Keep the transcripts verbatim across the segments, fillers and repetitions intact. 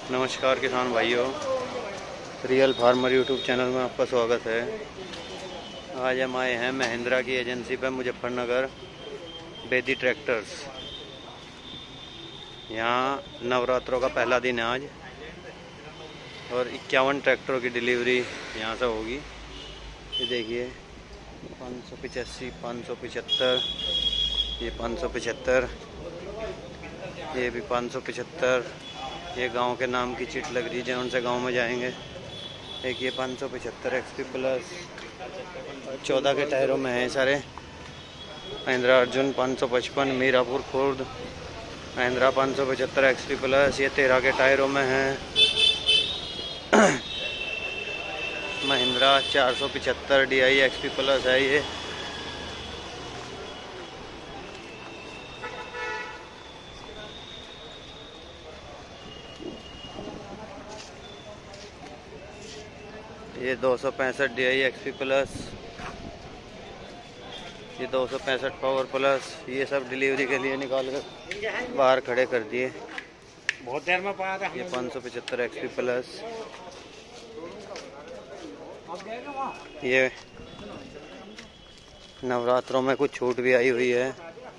नमस्कार किसान भाइयों, रियल फार्मर यूट्यूब चैनल में आपका स्वागत है। आज हम आए हैं महिंद्रा की एजेंसी पर मुजफ्फरनगर, बेदी ट्रैक्टर्स। यहाँ नवरात्रों का पहला दिन है आज और इक्यावन ट्रैक्टरों की डिलीवरी यहाँ से होगी। ये देखिए, पाँच सौ पचासी, पाँच सौ पचहत्तर, ये पाँच सौ पचहत्तर, ये भी पाँच सौ पचहत्तर। ये गांव के नाम की चिट लग रही है, जौन से गांव में जाएंगे। एक ये पाँच सौ पचहत्तर एक्स पी प्लस, चौदह के टायरों में है सारे। महिंद्रा अर्जुन पाँच सौ पचपन, मीरापुर खुर्द, महिंद्रा पाँच सौ पचहत्तर एक्स पी प्लस, ये तेरह के टायरों में है। महिंद्रा चार सौ पचहत्तर D I X P plus है ये। ये दो सौ पैंसठ D I X P plus, ये दो सौ पैंसठ पावर प्लस। ये सब डिलीवरी के लिए निकाल कर बाहर खड़े कर दिए। बहुत देर में पाया था। ये पाँच सौ पचहत्तर एक्स पी प्लस, ये नवरात्रों में कुछ छूट भी आई हुई है।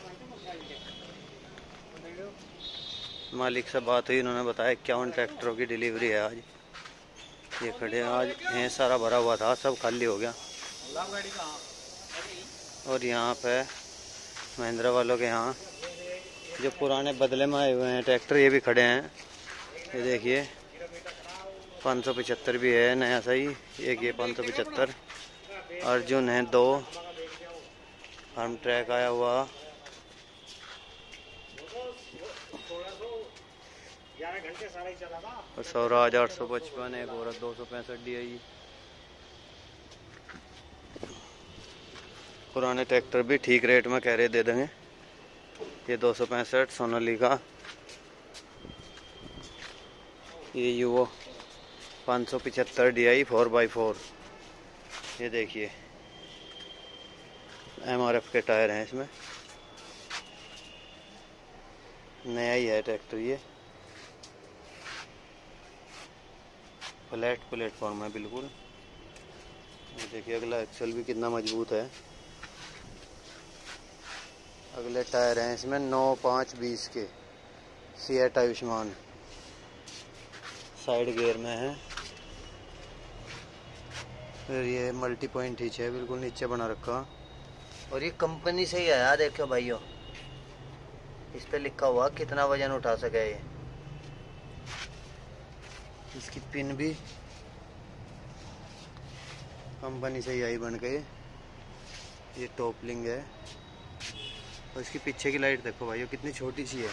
मालिक से बात हुई, उन्होंने बताया इक्यावन ट्रैक्टरों की डिलीवरी है आज। ये खड़े आज हैं, सारा भरा हुआ था, सब खाली हो गया। और यहाँ पे महिंद्रा वालों के यहाँ जो पुराने बदले में आए हुए हैं ट्रैक्टर, ये भी खड़े हैं। ये देखिए, पाँच सौ पचहत्तर भी है नया सही। एक ये पाँच सौ पचहत्तर अर्जुन है, दो फार्म ट्रैक आया हुआ। और स्वराज आठ सौ पचपन, एक और दो सौ पैंसठ डी आई। पुराने ट्रैक्टर भी ठीक रेट में कह रहे दे देंगे। ये दो सौ पैंसठ सोनालिका, ये यूवो पाँच सौ पचहत्तर D I four by four. ये देखिए, एम आर एफ के टायर हैं इसमें, नया ही है ट्रैक्टर। ये फ्लैट प्लेटफॉर्म है बिल्कुल। ये देखिए, अगला एक्सल भी कितना मजबूत है। अगले टायर हैं इसमें नौ पाँच बीस के, सीएट आयुष्मान। साइड गियर में है। फिर ये मल्टी पॉइंट हिच है, बिल्कुल नीचे बना रखा। और ये कंपनी से ही आया, देखो भाइयों, इस पे लिखा हुआ कितना वजन उठा सके। ये इसकी पिन भी कंपनी से ही आई बन गई। ये टॉपलिंग है। और इसकी पीछे की लाइट देखो भाइयों, कितनी छोटी सी है।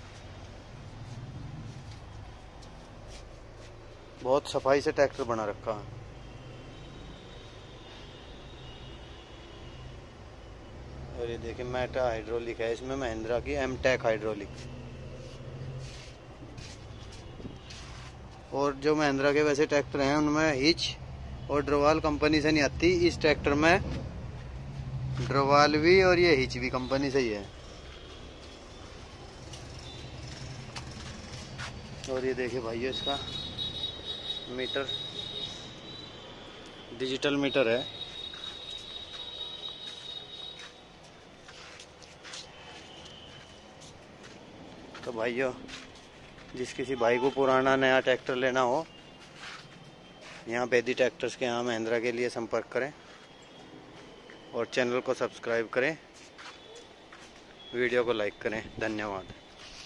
बहुत सफाई से ट्रैक्टर बना रखा है। और ये देखिए, मेटा हाइड्रोलिक है इसमें, महिंद्रा की एम टेक हाइड्रोलिक। और जो महिंद्रा के वैसे ट्रैक्टर हैं उनमें हिच और ड्रोवाल कंपनी से नहीं आती। इस ट्रैक्टर में ड्रोवाल भी और ये हिच भी कंपनी से ही है। और ये देखिए भाइयों, इसका मीटर डिजिटल मीटर है। तो भाइयों, जिस किसी भाई को पुराना नया ट्रैक्टर लेना हो, यहाँ बेदी ट्रैक्टर्स के यहाँ महिंद्रा के लिए संपर्क करें और चैनल को सब्सक्राइब करें, वीडियो को लाइक करें। धन्यवाद।